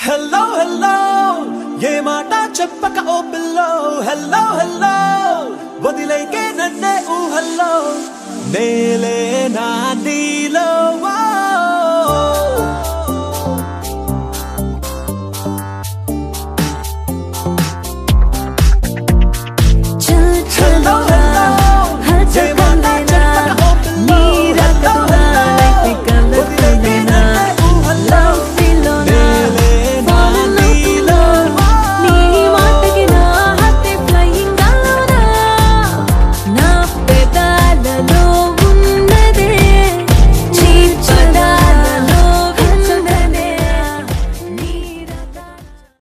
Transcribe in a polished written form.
Hello, hello, ye maata cheppaka o pillow. Hello, hello, vadileke nanne hello. Nele na neelo